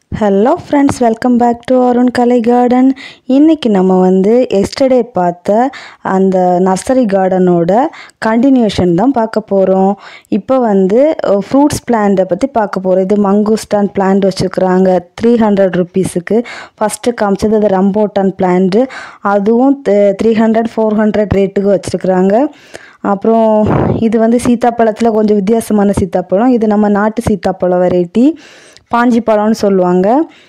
Hello friends, welcome back to Arun Kalai Garden. இன்னைக்கு நம்ம yesterday பார்த்த அந்த நர்சரி கார்டனோட கண்டினியூஷன் தான் பார்க்க போறோம். இப்போ ஃப்ரூட்ஸ் பிளான்ட் பத்தி பார்க்க போறோம். இது மங்கோஸ்டான் பிளான்ட் வச்சிருக்காங்க 300 ரூபீஸ்க்கு. ஃபர்ஸ்ட் காமிச்சது அது ரம்போட்டான் பிளான்ட். அதுவும் 300 400 ரேட்டுக்கு வச்சிருக்காங்க. அப்புறம் இது சீத்தாப்பழத்துல கொஞ்சம் வித்தியாசமான சீத்தாப்பழம். இது நம்ம நாட்டு சீத்தாப்பழம் வெரைட்டி. பாஞ்சி பழம்னு சொல்லுவாங்க.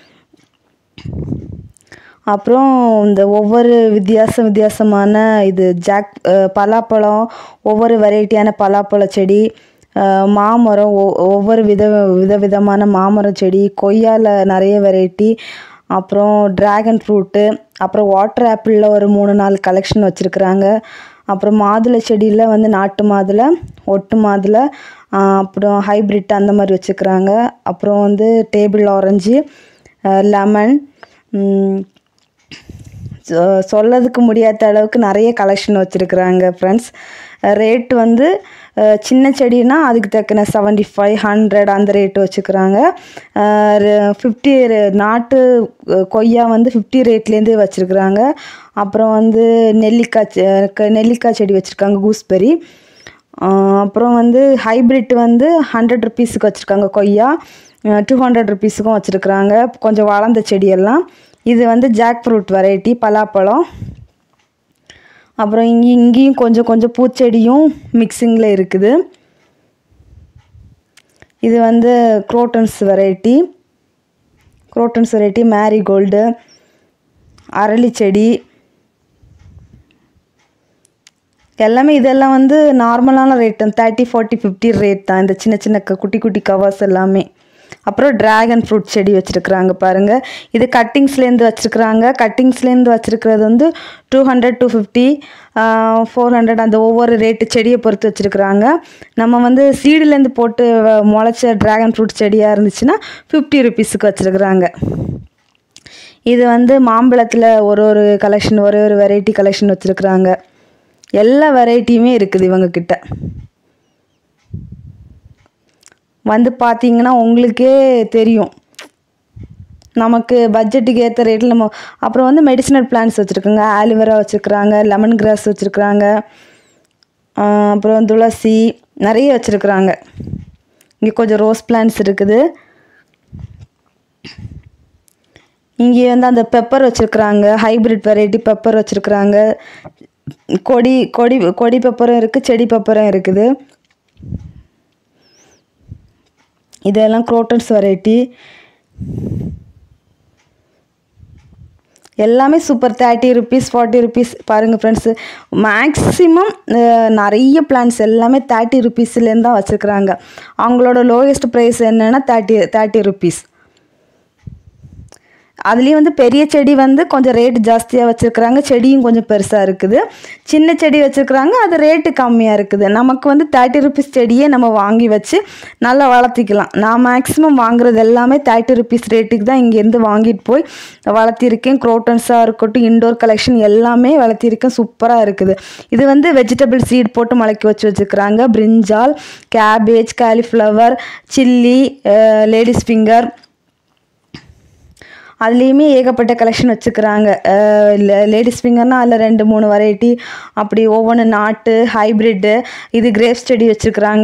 அப்புறம் இந்த ஒவ்வொரு வித்தியாசமான இது பலாப்பழம், ஒவ்வொரு வெரைட்டியான பலாப்பழ செடி, மாமரம், ஒவ்வொரு விதவிதமான மாமரம் செடி, கொய்யால நிறைய வெரைட்டி, அப்புறம் டிராகன் ஃப்ரூட்டு, அப்புறம் வாட்டர் ஆப்பிளில் ஒரு 3-4 கலெக்ஷன் வச்சுருக்குறாங்க. அப்புறம் மாதுளை செடியில் நாட்டு மாதுளை, ஒட்டு மாதுளை, அப்புறம் ஹைப்ரிட் அந்த மாதிரி வச்சுக்கிறாங்க. அப்புறம் டேபிள் ஆரஞ்சு, லெமன், சொல்லதுக்கு முடியாத அளவுக்கு நிறைய கலெக்ஷன் வச்சுருக்குறாங்க ஃப்ரெண்ட்ஸ். ரேட் சின்ன செடினா அதுக்கு தக்கன 75 100 அந்த ரேட்டு வச்சுக்கிறாங்க. 50 நாட்டு கொய்யா 50 ரேட்லேருந்தே வச்சுருக்குறாங்க. அப்புறம் நெல்லிக்காய் செடி வச்சுருக்காங்க, கூஸ்பெரி. அப்புறம் ஹைப்ரிட் 100 ரூபீஸுக்கு வச்சுருக்காங்க கொய்யா, 200 ரூபீஸுக்கும் வச்சுருக்குறாங்க கொஞ்சம் வளர்ந்த செடியெல்லாம். இது ஜாக் ஃப்ரூட் வெரைட்டி பலாப்பழம். அப்புறம் இங்கேயும் கொஞ்சம் பூச்செடியும் மிக்சிங்கில் இருக்குது. இது குரோட்டன்ஸ் வெரைட்டி மேரிகோல்டு, அரளி செடி எல்லாமே. இதெல்லாம் நார்மலான ரேட் 30 40 50 ரேட் தான், இந்த சின்ன குட்டி கவர்ஸ் எல்லாமே. அப்புறம் டிராகன் ஃப்ரூட் செடி வச்சுருக்குறாங்க பாருங்கள். இது கட்டிங்ஸ்லேருந்து வச்சுருக்குறாங்க. கட்டிங்ஸ்லேருந்து வச்சுருக்கிறது 200 250 400 அந்த ஒவ்வொரு ரேட்டு செடியை பொறுத்து வச்சுருக்குறாங்க. நம்ம சீடுலேருந்து போட்டு முளைச்ச டிராகன் ஃப்ரூட் செடியாக இருந்துச்சுன்னா 50 ரூபீஸுக்கு வச்சுருக்குறாங்க. இது மாம்பழத்தில் ஒரு கலெக்ஷன், ஒரு வெரைட்டி கலெக்ஷன் வச்சுருக்குறாங்க. எல்லா வெரைட்டியுமே இருக்குது இவங்கக்கிட்ட. பார்த்தீங்கன்னா உங்களுக்கே தெரியும் நமக்கு பட்ஜெட்டுக்கு ஏற்ற ரேட்டில் நம்ம. அப்புறம் மெடிசினல் பிளான்ட்ஸ் வச்சுருக்காங்க, ஆலிவேரா வச்சுருக்குறாங்க, லெமன் கிராஸ் வச்சுருக்குறாங்க, அப்புறம் துளசி நிறைய வச்சுருக்குறாங்க. இங்கே கொஞ்சம் ரோஸ் பிளான்ட்ஸ் இருக்குது. இங்கே அந்த பெப்பர் வச்சுருக்குறாங்க, ஹைப்ரிட் வெரைட்டி பெப்பர் வச்சுருக்குறாங்க. கொடி பெப்பரும் இருக்குது, செடி பெப்பரும் இருக்குது. இதெல்லாம் குரோட்டன்ஸ் வெரைட்டி. எல்லாமே சூப்பர். 30 ரூபீஸ் 40 ரூபீஸ் பாருங்கள் ஃப்ரெண்ட்ஸு. மேக்ஸிமம் நிறைய பிளான்ஸ் எல்லாமே 30 ரூபீஸ்லேருந்து தான் வச்சுருக்குறாங்க. அவங்களோட லோயஸ்ட் ப்ரைஸ் என்னென்னா 30 ரூபீஸ். அதுலேயும் பெரிய செடி கொஞ்சம் ரேட்டு ஜாஸ்தியாக வச்சுருக்குறாங்க. செடியும் கொஞ்சம் பெருசாக இருக்குது. சின்ன செடி வச்சுருக்குறாங்க, அது ரேட்டு கம்மியாக இருக்குது. நமக்கு 30 ரூபீஸ் செடியே நம்ம வாங்கி வச்சு நல்லா வளர்த்திக்கலாம். நான் மேக்ஸிமம் வாங்குறது எல்லாமே 30 ரூபீஸ் ரேட்டுக்கு தான் இங்கேருந்து வாங்கிட்டு போய் வளர்த்திருக்கேன். குரோட்டன்ஸாக இருக்கட்டும், இன்டோர் கலெக்ஷன் எல்லாமே வளர்த்திருக்கேன். சூப்பராக இருக்குது. இது வெஜிடபிள் சீட் போட்டு முளைக்க வச்சுருக்குறாங்க. Brinjal, cabbage, cauliflower, chilli, ladies finger, அதுலேயுமே ஏகப்பட்ட கலெக்ஷன் வச்சுக்கிறாங்க. லேடிஸ் ஃபிங்கர்னால் அதில் 2-3 வெரைட்டி அப்படி ஒவ்வொன்று நாட்டு ஹைப்ரிட்டு. இது கிரேப்ஸ் செடி வச்சுருக்குறாங்க.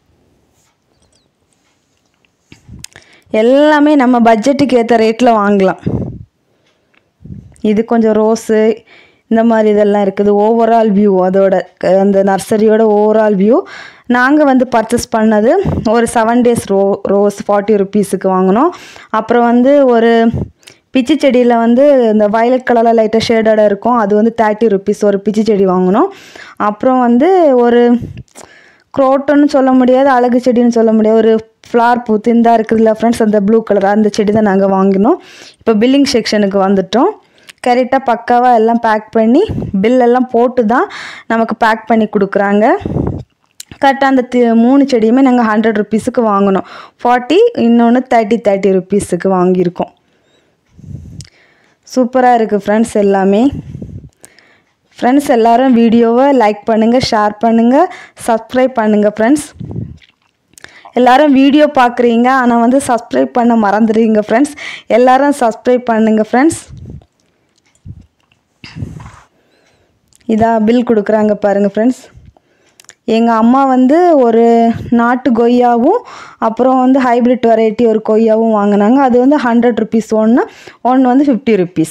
எல்லாமே நம்ம பட்ஜெட்டுக்கு ஏற்ற ரேட்டில் வாங்கலாம். இது கொஞ்சம் ரோஸு இந்த மாதிரி இதெல்லாம் இருக்குது. ஓவரால் வியூ, அதோட அந்த நர்சரியோட ஓவரால் வியூ. நாங்கள் பர்ச்சேஸ் பண்ணது ஒரு 7 days ரோஸ் 40 ரூபீஸுக்கு வாங்கினோம். அப்புறம் ஒரு பிச்சி செடியில் இந்த வயலட் கலரில் லைட்டாக ஷேடடாக இருக்கும், அது 30 ரூபீஸ் ஒரு பிச்சி செடி வாங்கினோம். அப்புறம் ஒரு குரோட்டன்னு சொல்ல முடியாது, அழகு செடின்னு சொல்ல முடியாது, ஒரு ஃப்ளார் பூ திந்தாக இருக்குதுல்ல ஃப்ரெண்ட்ஸ், அந்த ப்ளூ கலர் அந்த செடி தான் நாங்கள் வாங்கினோம். இப்போ பில்லிங் செக்ஷனுக்கு வந்துட்டோம். கரெக்டாக பக்காவாக எல்லாம் பேக் பண்ணி பில்லெல்லாம் போட்டு தான் நமக்கு பேக் பண்ணி கொடுக்குறாங்க. கரெக்டாக அந்த 3 செடியுமே நாங்கள் 100 ரூபீஸுக்கு வாங்கினோம். 40, இன்னொன்று 30 ரூபீஸுக்கு வாங்கியிருக்கோம். சூப்பராக இருக்குது ஃப்ரெண்ட்ஸ் எல்லாமே. ஃப்ரெண்ட்ஸ் எல்லோரும் வீடியோவை லைக் பண்ணுங்கள், ஷேர் பண்ணுங்கள், சப்ஸ்கிரைப் பண்ணுங்கள் ஃப்ரெண்ட்ஸ். எல்லாரும் வீடியோ பார்க்குறீங்க, ஆனால் வந்து சப்ஸ்கிரைப் பண்ண மறந்துடுவீங்க ஃப்ரெண்ட்ஸ். எல்லாரும் சப்ஸ்கிரைப் பண்ணுங்க ஃப்ரெண்ட்ஸ். இதான் பில் கொடுக்குறாங்க பாருங்கள் ஃப்ரெண்ட்ஸ். எங்கள் அம்மா வந்து ஒரு நாட்டு கொய்யாவும் அப்புறம் வந்து ஹைப்ரிட் வெரைட்டி ஒரு கொய்யாவும் வாங்கினாங்க. அது வந்து 100 ருபீஸ் ஒன்று வந்து 50 ருபீஸ்.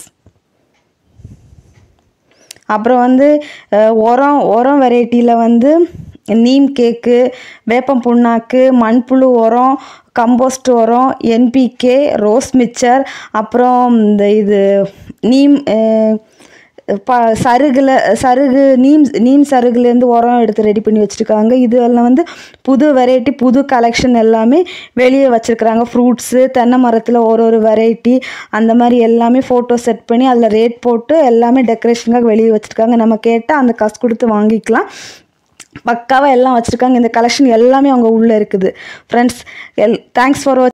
அப்புறம் வந்து உரம் வெரைட்டியில் வந்து நீம் கேக்கு, வேப்பம் புண்ணாக்கு, மண்புழு உரம், கம்போஸ்ட் உரம், என்பிகே, ரோஸ் மிக்சர், அப்புறம் இந்த இது நீம் சருகு நீம் சருகுலேருந்து உரம் எடுத்து ரெடி பண்ணி வச்சுருக்காங்க. இதெல்லாம் வந்து புது வெரைட்டி, புது கலெக்ஷன் எல்லாமே வெளியே வச்சுருக்குறாங்க. ஃப்ரூட்ஸு, தென்னை மரத்தில் ஒரு வெரைட்டி அந்த மாதிரி எல்லாமே ஃபோட்டோ செட் பண்ணி அதில் ரேட் போட்டு எல்லாமே டெக்கரேஷனுக்காக வெளியே வச்சுருக்காங்க. நம்ம கேட்டால் அந்த காசு கொடுத்து வாங்கிக்கலாம். பக்காவாக எல்லாம் வச்சுருக்காங்க. இந்த கலெக்ஷன் எல்லாமே அவங்க உள்ளே இருக்குது ஃப்ரெண்ட்ஸ். Thanks for